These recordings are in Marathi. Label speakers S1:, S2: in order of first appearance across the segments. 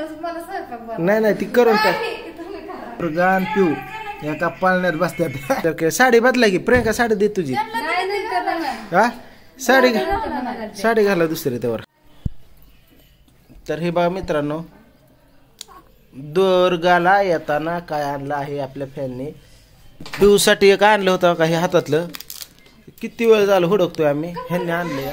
S1: नाही नाही ती करून टाक गाण पिऊ एका पाळण्यात बसत्यात तर साडी बदला की प्रियंका साडी दे तुझी हा साडी घाला दुसरी त्यावर तर हे बघा मित्रांनो दुर्गाला येताना काय आणलं आहे आपल्या फॅनने पिऊसाठी एक आणलं होतं का हे हातातलं किती वेळ झालं हुडकतोय आम्ही ह्यांनी आणले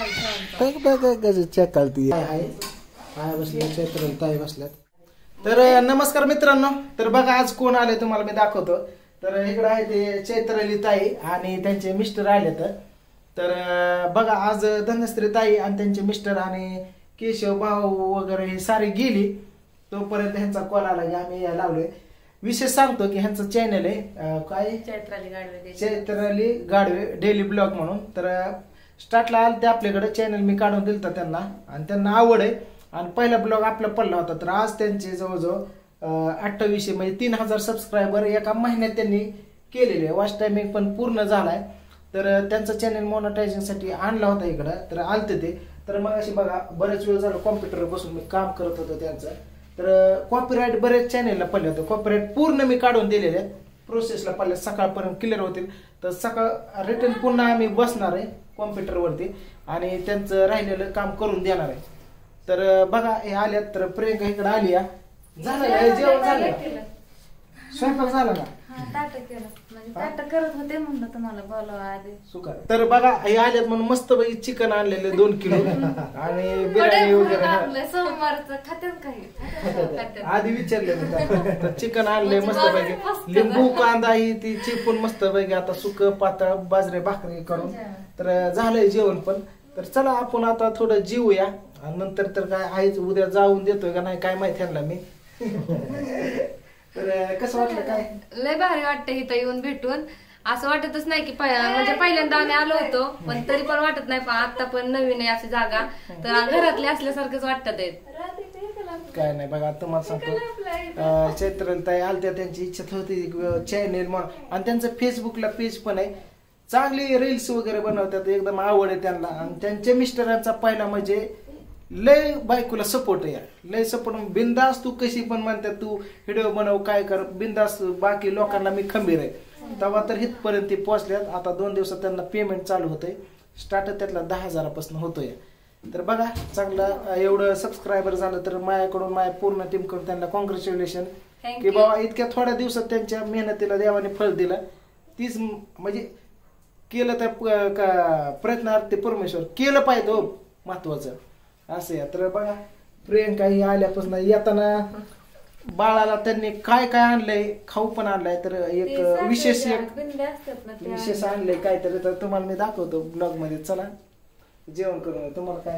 S1: चेक करते काय बसले चैत्र ताई बसल्यात तर नमस्कार मित्रांनो तर बघा आज कोण आले तुम्हाला मी दाखवतो तर इकडे आहे ते चैत्रली ताई आणि त्यांचे मिस्टर आलेत तर बघा आज धनश्री ताई आणि त्यांचे मिस्टर आणि केशव भाऊ वगैरे हे सारे गेली तोपर्यंत ह्यांचा कॉल आला की आम्ही लावलोय विशेष सांगतो की ह्यांचं चॅनल आहे काय चैत्राली गाडवे डेली ब्लॉग म्हणून तर स्टार्टला आलं ते आपल्याकडे चॅनल मी काढून दिलं त्यांना आणि त्यांना आवड आहे आणि पहिला ब्लॉग आपला पडला होता तर आज त्यांचे जवळजवळ 2800 म्हणजे 3000 सबस्क्रायबर एका महिन्यात त्यांनी केलेले वॉच टायमिंग पण पूर्ण झालाय तर त्यांचा चॅनल मॉनिटायझेशन साठी आणला होता इकडं तर आलते ते तर मग अशी बघा बरेच वेळ झालं कॉम्प्युटरवर बसून मी काम करत होतो त्यांचं तर कॉपीराईट बरेच चॅनेलला पडले होते कॉपीराईट पूर्ण मी काढून दिलेले आहेत प्रोसेसला पडले सकाळपर्यंत क्लिअर होतील तर सकाळ रिटर्न पुन्हा आम्ही बसणार आहे कॉम्प्युटरवरती आणि त्यांचं राहिलेलं काम करून देणार आहे तर बघा हे आल्यात तर प्रियंका इकडे आली झालं जेवण झालं स्वयंपाक झाला ना तर बघा हे आल्यात म्हणून मस्त पैकी चिकन आणलेले 2 किलो आणि बिर्याणी वगैरे आधी विचारले चिकन आणले मस्त पैकी लिंबू कांदा ही ती चिपून मस्त पैकी आता सुक पातळ बाजरे भाकरी करून तर झालंय जेवण पण तर चला आपण आता थोडं जीवूया आणि नंतर तर काय आहेच उद्या जाऊन देतोय का नाही काय माहिती यांना मी तर कसं वाटलं काय
S2: लय भारी वाटतं इथं येऊन भेटून असं वाटतच नाही की म्हणजे पहिल्यांदा आम्ही आलो होतो पण तरी पण वाटत नाही पण आता पण नवीन आहे अशी जागा तर घरातले असल्यासारखंच वाटत
S1: काय नाही बघा तुम्हाला सांगतो चैत्रताई आलत्या त्यांची इच्छा होती चॅनेल आणि त्यांचं फेसबुकला पेज पण आहे चांगली रील्स वगैरे बनवतात एकदम आवड आहे त्यांना आणि त्यांच्या मिस्टरांचा पहिला म्हणजे लय बायकोला सपोर्ट आहे लय सपोर्ट बिंदास तू कशी पण म्हणतात तू व्हिडिओ बनव काय कर बिंदास बाकी लोकांना मी खंबीर आहे तेव्हा तर हितपर्यंत ते पोहोचल्यात आता 2 दिवसात त्यांना पेमेंट चालू होतंय स्टार्ट त्यातला 10,000 पासून होतोय तर बघा चांगलं एवढं सबस्क्रायबर झालं तर माझ्याकडून माझ्या पूर्ण टीम कडून त्यांना कॉंग्रॅच्युलेशन की बाबा इतक्या थोड्या दिवसात त्यांच्या मेहनतीला देवाने फळ दिलं तीच म्हणजे केलं तर प्रयत्नार्थी परमेश्वर केलं पाहिजे महत्वाचं असं या तर बघा प्रियंका ही आल्यापासून येताना बाळाला त्यांनी काय काय आणलंय खाऊ पण आणलाय तर एक विशेष आणलंय काहीतरी तर तुम्हाला मी दाखवतो ब्लॉग मध्ये चला जेवण करून तुम्हाला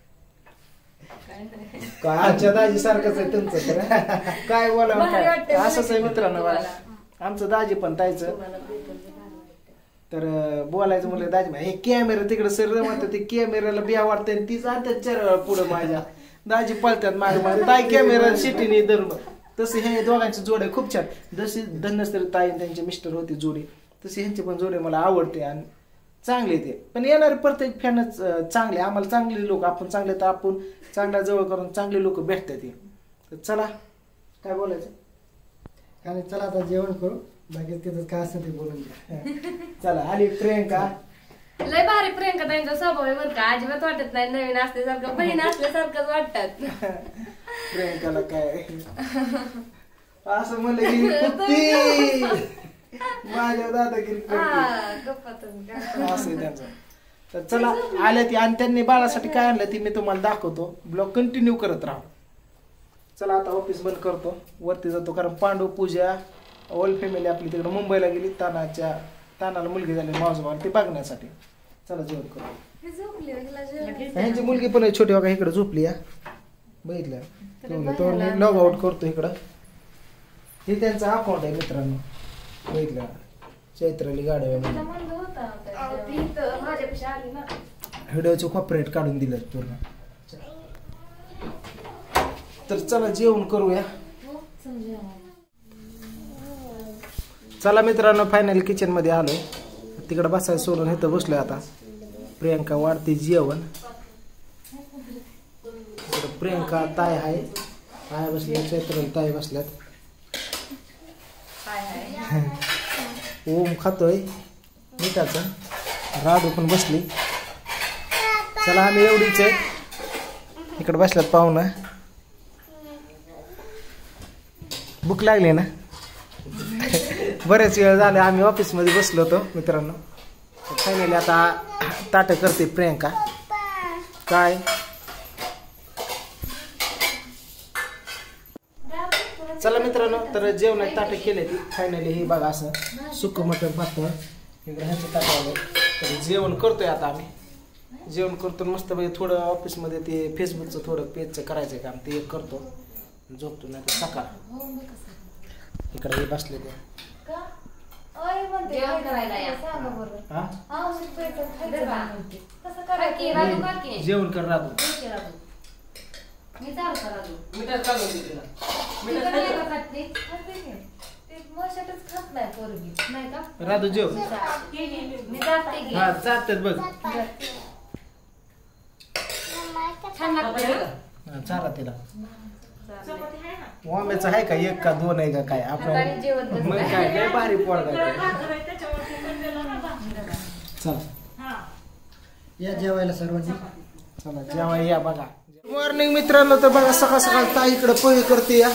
S1: काय आमच्या दाजी सारखंच आहे तुमचं तर काय बोलावं काय असंच आहे मित्रांनो आमचं दाजी पण ताईचं तर बोलायचं म्हणलं दाजी हे कॅमेरा तिकडे सर म्हणतात ते कॅमेराला बिया वाटतंय ती जातात चेहऱ्यावर पुढे माझ्या दाजी पळतात माझ्या ताई कॅमेरा शिटीने धरून तसे हे दोघांची जोड आहे खूप छान जशी धनश्री ताई त्यांचे मिस्टर होती जोडी तशी ह्यांची पण जोडी मला आवडते आणि चांगले ते पण येणारे प्रत्येक फॅनच चांगले आम्हाला चांगले लोक आपण चांगले तर आपण चांगल्या जवळ करून चांगले लोक भेटतात तर चला काय बोलायचं
S3: आणि चला आता जेवण करू बाकी तिथं काय असतं ते बोलून घ्या
S1: चला आली प्रियंका
S2: लय भारी प्रियंका त्यांचा स्वभाव आहे बरं का अजिबात वाटत नाही नवीन असल्यासारखं बहीण असल्यासारखंच वाटतात
S1: प्रियंकाला काय असं म्हणलं की माझ्या दादागिरी असं त्यांचं तर चला आल्या ती आणि त्यांनी बाळासाठी काय आणलं ती मी तुम्हाला दाखवतो ब्लॉग कंटिन्यू करत राहू चला आता ऑफिस बंद करतो वरती जातो कारण पांडू पूजा ऑल फॅमिली आपली तिकडे मुंबईला गेली तानाला मुलगी झाली मावसभाव ती बघण्यासाठी चला जेवण करू ह्यांची मुलगी पण छोटी बघा इकडे झोपली या बघितलं तो लॉग आउट करतो इकडं हे त्यांचा अकाउंट आहे मित्रांनो बघितलं चैत्राली गाडवे व्हिडिओचं कॉपरेट काढून दिलं पूर्ण तर चला जेवण करूया चला मित्रांनो फायनल किचन मध्ये आलोय तिकडे बसायला सोडून इथं बसलोय आता प्रियंका वाढते जेवण प्रियंका ताई आहे आया बसल्या चैत्र ताई बसल्यात. ओम खातोय मिठाचं. राधू पण बसली. चला आम्ही एवढीच आहे. इकडे बसल्यात पाहुणं. भूक लागली ना. बरेच वेळ झाले आम्ही ऑफिसमध्ये बसलो होतो मित्रांनो. फायनली आता ताटं करते प्रियंका. काय चला मित्रांनो, तर जेवणाची ताटं केले ती फायनली. ही बघा असं सुकं मटण पातळ इकडे ह्याचं ताटं आलं. तर जेवण करतोय आता आम्ही. जेवण करतो मस्त पैकी. थोडं ऑफिसमध्ये ते फेसबुकचं थोडं पेजचं करायचं काम ते एक करतो. झोपतो नाही तर सकाळ. इकडे हे बसले ते जेवण कर राहतो. राधू जेव. हा जातात बघ. चारा तिला. वाम्याचं आहे का एक का दोन आहे का काय आपण मग काय लय भारी पोळगा. चला
S3: या जेवायला सर्वांनी.
S1: चला जेवाय या बघा. मॉर्निंग मित्रांनो, तर बघा सकाळ सकाळ ताई इकडे पोहे करते या.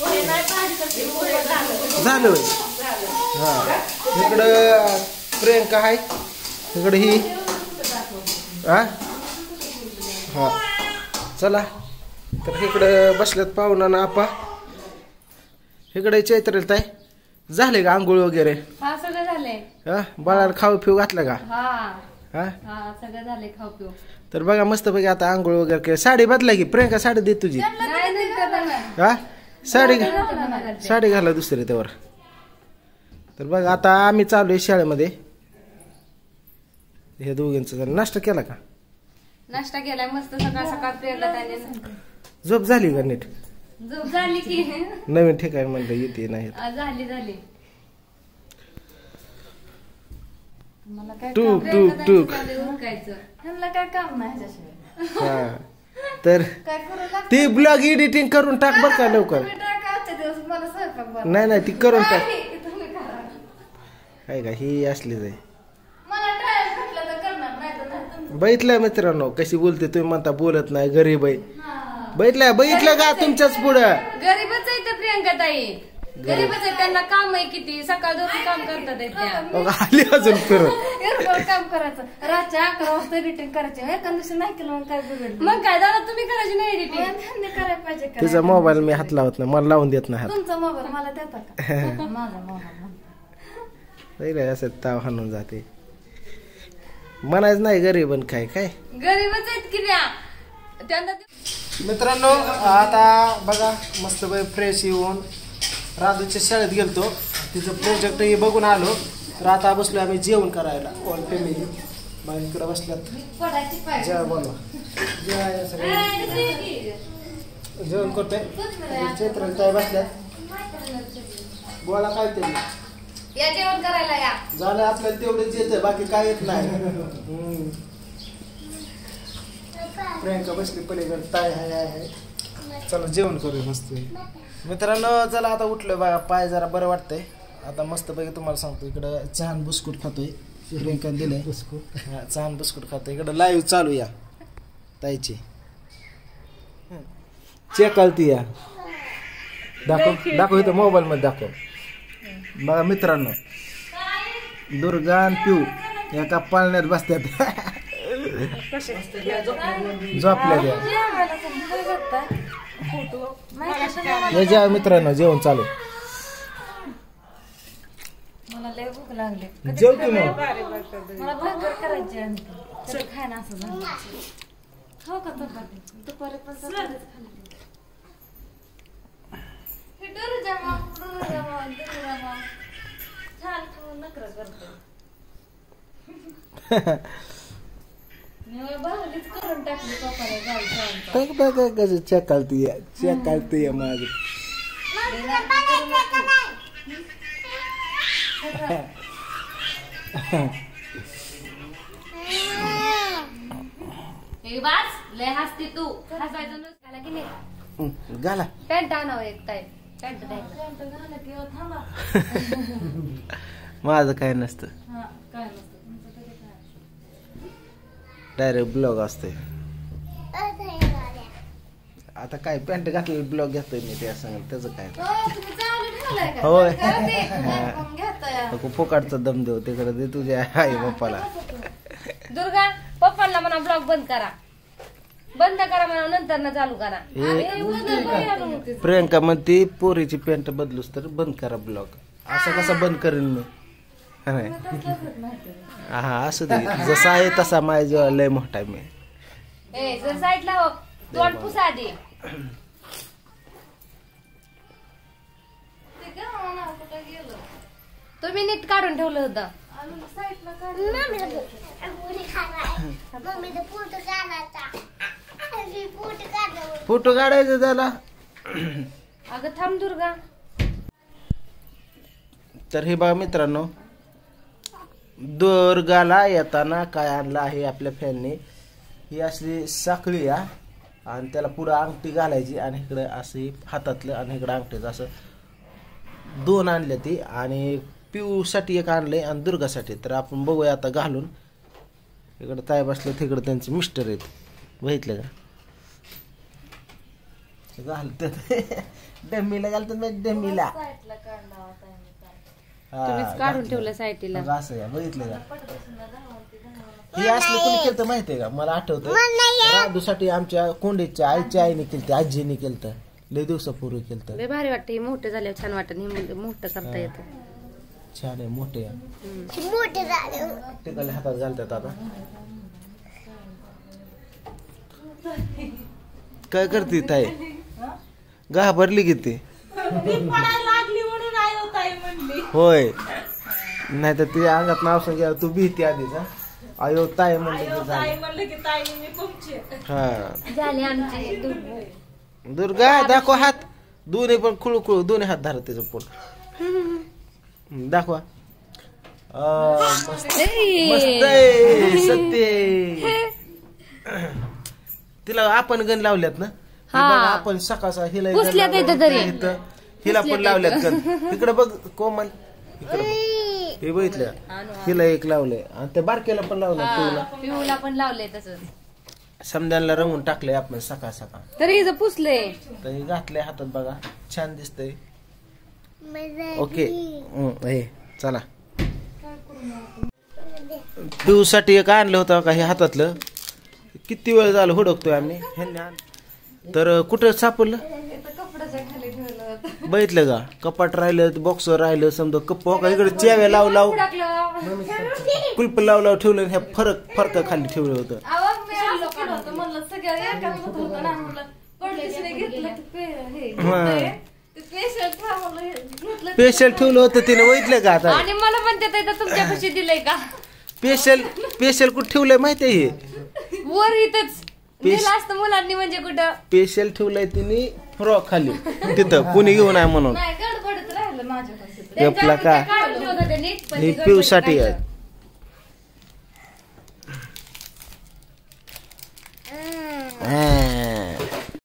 S1: झालं हा. इकडं प्रियंका आहे. इकडे ही हा हा. चला तर इकडं बसल्यात पाहुणा ना आपा. इकडे चैत्र ताई झाले का आंघोळ वगैरे?
S2: हा सगळं झालंय.
S1: हा बाळाला खाऊ पिऊ घातलं का?
S2: हा
S1: हा
S2: हा सगळं झालंय खाऊ पिऊ.
S1: तर बघा मस्त पैकी आता आंघोळ वगैरे केली. साडी बदला की प्रियंका. साडी दे तुझी. हा साडी घाला दुसरी त्यावर. तर बघा आता आम्ही चालू आहे शाळेमध्ये. हे दोघींचा नाश्ता केला का?
S2: नाश्ता केलाय मस्त सकाळ सकाळ प्रियंका त्याने.
S1: झोप झाली का नीट?
S2: झोप झाली की
S1: नवीन ठिकाणी म्हणलं येते नाही.
S2: झाली झाली. मला काय
S1: टूक टूक टूक.
S2: ह्यांना काय काम नाही ह्याच्याशिवाय.
S1: हा तर
S2: काय करू लागतं?
S1: ती ब्लॉग एडिटिंग करून टाक बरं का लवकर.
S2: मला स्वयंपाक बनव.
S1: नाही ती करून टाक.
S2: तुम्ही करा.
S1: काय का ही असलीच आहे.
S2: मला ट्रायल म्हटलं तर करणार नाही तर नाही.
S1: बघितलं मित्रांनो कशी बोलते. तुम्ही म्हणता बोलत नाही गरीब आहे. बघितलं का तुमच्याच पुढं.
S2: गरीबच आहे तर प्रियंका ताई. गरीबच आहे. त्यांना काम आहे किती. सकाळ दोन काम करतात त्या.
S1: आली अजून फिरून.
S2: काम करायचं. रातच्या 11 वाजता एडिटिंग करायची. एका दिवशी नाही केलं मग काय बिघडलं. मग काय दादा तुम्ही करायची नाही एडिटिंग. करायला पाहिजे.
S1: तुझा मोबाईल मी हात लावत नाही. मला लावून देत नाही.
S2: तुमचा मोबाईल मला देता का? माझा मोबाईल
S1: असं ताव हाणून जाते. म्हणायच नाही गरीब काय काय.
S2: गरीबच आहेत की द्या त्यांना.
S1: मित्रांनो आता बघा मस्त फ्रेश येऊन राधूच्या शाळेत गेलतो. तिचं प्रोजेक्ट हे बघून आलो. तर आता बसलो आम्ही जेवण करायला ऑल फॅमिली. मग इकडे बसल्यात जेव्हा बोलवा जेवण करतोय. चैत्र ताई बसल्यात. बोला काय तरी.
S2: या जेवण करायला या.
S1: झालं आपल्याला तेवढेच येतं बाकी काय येत नाही. प्रियंका बसली पलीकडे. ताई आहे. चला जेवण करूया मस्त. मित्रांनो चला आता उठलोय बघा. पाय जरा बरं वाटतंय आता. मस्त पैकी तुम्हाला सांगतो इकडं चहान बिस्कुट खातोय. प्रियंका दिलंय बिस्कुट. चहान बिस्कुट खातोय. इकडं लाईव्ह चालू या ताईची. चेक आलती या. दाखव इथं मोबाईल मध्ये दाखव. बघा मित्रांनो दुर्गा आणि पिऊ एका पाळण्यात बसत्यात. झोपल्या त्या मित्रांनो जेवण चालू.
S2: मला लय भूक लागली.
S1: जेवतो मग.
S2: मला भाकर करायची आहे. खायला असं झालं. हो का चपाती दुपारी पण चपातीच खाल्ली. छान खाऊन नखरं करतो. बाहुलीच करून टाकली पप्पाला गावचं.
S1: चेक आलती माझ.
S2: बास लय हसते तू. हसायचं नसतं की नाही.
S1: घाला
S2: पॅन्ट आणावं एक ताई पॅन्ट
S1: माझं काय नसतं डायरेक्ट ब्लॉग असतोय आता काय पॅन्ट घातलेलं ब्लॉग घेतोय मी त्या सांग त्याचं काय होय फुकाटचा दम देऊ तिकडे दे तुझ्या आई बाप्पाला
S2: दुर्गा पप्पांना म्हणा ब्लॉग बंद करा म्हणा नंतर ना चालू करा
S1: प्रियंका म्हणते पोरीची पॅन्ट बदलूस तर बंद करा ब्लॉग असं कसं बंद करेन मी हा असं दे जसा आहे तसा माझ्या जेव्हा लय मोठा मी
S2: साईडला हो तोंड पुसा आधी तुम्ही नीट काढून ठेवलं होतं
S1: फोटो काढायचं त्याला
S2: अगं थांब दुर्गा
S1: तर हे बघा मित्रांनो दुर्गाला येताना काय आणलं आहे आपल्या फॅनने ही असली साखळी या आणि त्याला पुढं अंगठी घालायची आणि इकडे असे हातातलं आणि इकडे अंगठीचं असं 2 आणले ती आणि पिऊ साठी एक आणलंय आणि दुर्गासाठी तर आपण बघूया आता घालून इकडे ताई बसलं तिकडे त्यांचे मिस्टर आहेत बघितलं का घालतात डमीला घालतात डमीला
S2: काढून ठेवलं साईडला
S1: असं या बघितलं का हे असलं कोणी केलं माहितीये का मला आठवतं राधूसाठी आमच्या कोंडीच्या आईच्या आईने केलं आजीने केलं लय दिवसापूर्वी केलं
S2: लय भारी वाटतं हे मोठं झाल्यावर छान वाटत हे मोठं करता येतं
S1: छान आहे मोठे टिकाले हातात घालतात आता काय करते ताई घाबरली किती होय नाही तर तिच्या अंगात नाव सांगितलं तू भीती आधीच अयो ताई
S2: झाले आमचे
S1: दुर्गा दाखवा हात दोन्ही पण खुळू खुळू दोन्ही हात धरत तिचं पोट दाखवा मस्त आहे, सत्य तिला आपण गण लावल्यात ना आपण सकाळ हिला हिला पण लावल्यात गण इकडे बघ कोमल इकडे हे बघितलं हिला एक लावलंय आणि त्या बारकेला पण लावलं
S2: पिऊला पण लावलंय तसं
S1: समद्यांना रंगून टाकलंय आपण सकाळ
S2: तरी हिचं पुसले
S1: तर हे घातलंय हातात बघा छान दिसतंय ओके चला पिऊ साठी एक आणलं होतं का हे हातातलं किती वेळ झालं हुडकतोय आम्ही तर कुठं सापडलं बघितलं का कपाट राहिलं बॉक्स राहिलं समजा कप इकडे च्याव्या लाव लाव कुलप लाव लाव ठेवलं ह्या फरक खाली ठेवलं होतं स्पेशल ठेवलं होतं तिने बघितलं का आता
S2: आणि मला पण तुमच्यापाशी दिलंय का
S1: स्पेशल कुठं ठेवलंय माहितीये हे
S2: वर इथंच दिलं असतं मुलांनी म्हणजे कुठं
S1: स्पेशल ठेवलंय तिने फ्रॉक खाली तिथं कुणी घेऊन आहे म्हणून आपला का हे पिऊ साठी आहे